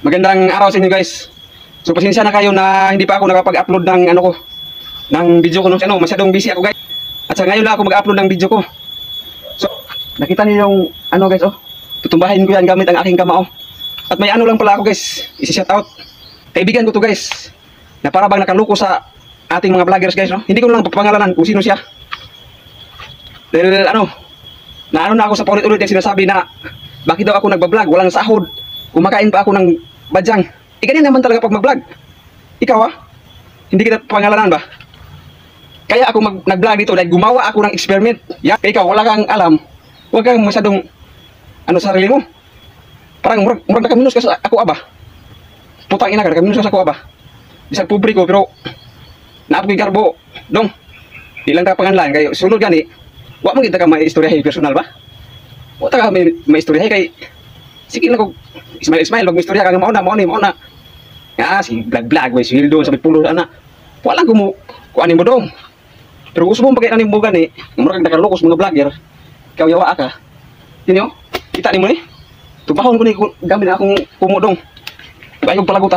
Magandang araw sa inyo guys. So pasensya na kayo na hindi pa ako nakapag-upload ng ng video ko nung masyadong busy ako guys. At sa ngayon lang ako mag-upload ng video ko. So nakita niyo yung guys tutumbahin ko yan gamit ang aking kamao. At may lang pala ako guys, isi-shout out. Kaibigan ko to guys, na para bang nakaloko sa ating mga vloggers guys Hindi ko lang papangalanan kung sino siya. Dahil na ako sa paulit-ulit yung sinasabi na bakit daw ako nagbablog, walang sahod, kumakain pa ako ng badyang. Ganyan naman talaga pag mag-vlog. Ikaw hindi kita pangalanan ba? Kaya ako nag-vlog dito dahil gumawa ako ng experiment. Kaya ikaw wala kang alam, huwag kang masyadong sarili mo. Parang murag nakaminus ka sa ako aba. Putang ina ka, nakaminus ka sa ako aba. Bisag publiko pero naapog yung garbo. Dong, ilang ka pangalan kayo. Sunod gani, huwag mo kita ka may istoryahe personal ba? Huwag ka may istoryahe kay sige lang ko Ismail wag mo istorya ka mauna si vlog way sweldo sa pulo ana wala ko mo kuanin mo dong pero gusto mo pagay aning mo gani murag nakalokos mga vlogger ikaw yawa ka tinyo kita ni mo ni tubahon ko ni gamit akong kumudong ayo palagot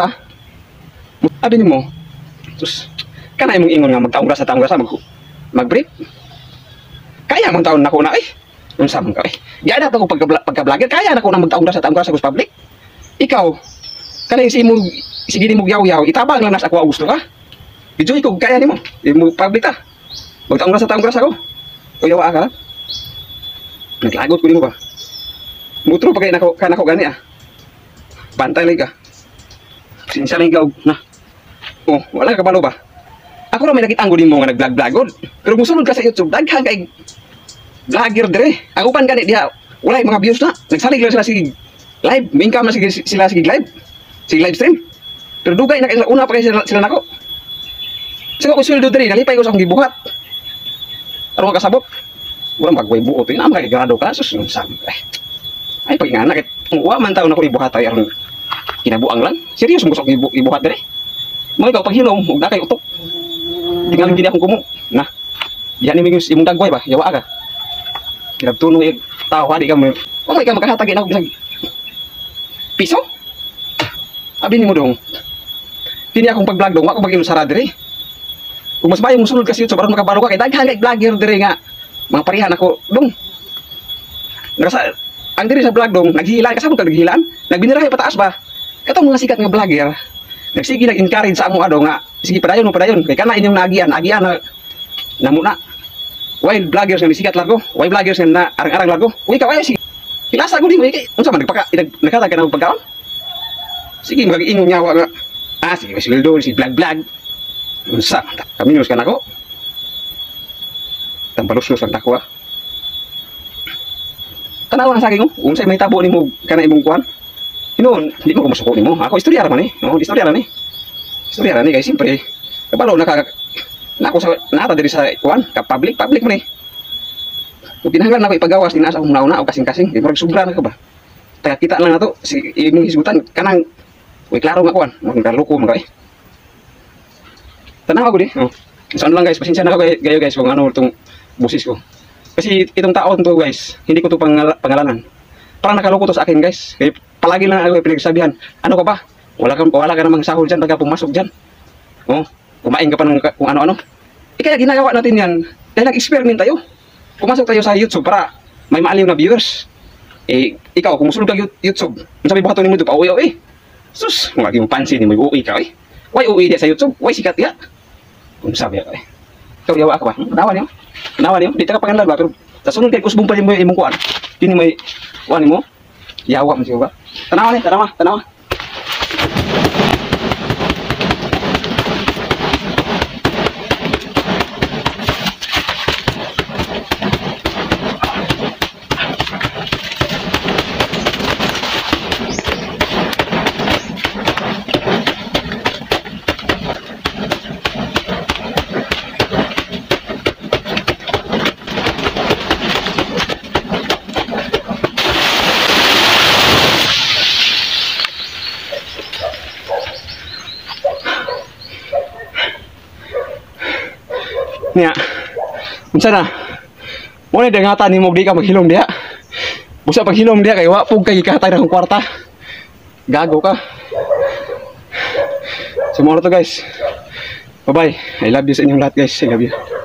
abi ni mo sus kana imong ingon nga magtaong sa mag-brief kaya mong taon nako na unsa man ka Gaya ako pagka-vlogger, kaya na ko na magtaong sa taong sa public. Ikaw, kanay sige mo yaw-yaw, itabang lang nas ako gusto ka. Video ko kaya nimo, mo public ta. Magtaong sa taong ako. O yawa ka. Naglagot ko nimo ba? Mutro pa kay nako kanako gani Bantay lang ka. Sinsya lang ikaw na. Oh, wala ka balo ba? Ako ra may nakita ang nimo nga nag-vlog-vlogod. Pero kung sunod ka sa YouTube, daghan kay vlogger dire. Ako pan gani diha. Wala mga views na. Nagsalig lang sila sige live. Income na sila sige live. Sige live stream. Pero dugay na una pa kayo sila nako. Sige ko sweldo dire, nalipay ko sa akong gibuhat. Aron kasabot. Wala magway buot. Ina kay grado ka sus sam. Ay pag nga nakit. Wa man taon ako ibuhat ay aron kinabuang lang. Serious mo sa ibuhat dire. Mo ikaw paghilom, ug na kay utok. Tingali gini akong kumo. Na. Yan ni imong dagway ba? Yawa ka. Kinabtuno yung tao, di ka mo. Huwag ka makahatagin ako bisag piso? Abin mo dong. Hindi akong pag-vlog dong, ako mag-ilo sa radre. Kung mas bayong musulod kasi YouTube, baron makabalo ka, kaya daghan kay vlogger dire nga. Mga parihan ako, dong. Ang diri sa vlog dong, naghihilaan, kasabot ka naghihilaan, nagbinirahe pataas ba? Katong mga sikat nga vlogger, nagsige nag-encourage sa amo nga, sige padayon, kaya kana inyong naagian na muna. Why vloggers nga sikat largo? Why vloggers nga arang-arang largo? Uy ka sige. Kilasa ko di mo unsa man nakatag ka na pagkaon? Sige mag-ingong nyawa nga. Sige may sweldo si vlog. Unsa? Kaminos ka nako. Tambalos lang tako Tanaw na sa akin unsay may tabo nimo kana imong kuan? Hinuon, di mo ko masuko nimo. Ako istorya ra man istorya ra ni. Istorya ra ni kay simpre. Kabalo nako sa nata diri sa kuan ka public mo ni. Kung kinahanglan nako ipagawas dinaas akong nauna o kasing-kasing, di murag sobra na ka ba? Taga kita lang nato si imong hisgutan kanang klaro nga kuan, mo kaloko man kay. Tanaw ako di. Saan lang guys, pasensya na ako gayo guys kung itong boses ko. Kasi itong taon to guys, hindi ko to pangalanan. Parang nakaloko to sa akin guys. Kaya palagi lang ako pinagsabihan, ano ka ba? Wala ka namang sahod diyan pagka pumasok diyan. Kumain ka pa ng kung ano-ano. Kaya ginagawa natin yan dahil nag-experiment tayo. Pumasok tayo sa YouTube para may maaliw na viewers. Ikaw, kung musulog ka YouTube, sabi buhaton mo ito pa uwi. Sus, mga pansin mo uwi ka Why uwi dia sa YouTube? Why sikat ya? Kung sabi ka Ikaw yawa ka ba? Nawan niyo? Di ka pangalan ba? Pero sa sunod kay kusbong pa mo imong kuan. Kini may kuan mo. Yawa mo siya ba? Tanawa. Niya. Unsa na? Mo ni dangatan nimo di ka maghilom diha. Busa paghilom diha kay wa pug kay katay na kwarta. Gago ka. So, muna to guys. Bye-bye. I love you sa inyong lahat guys. I love you.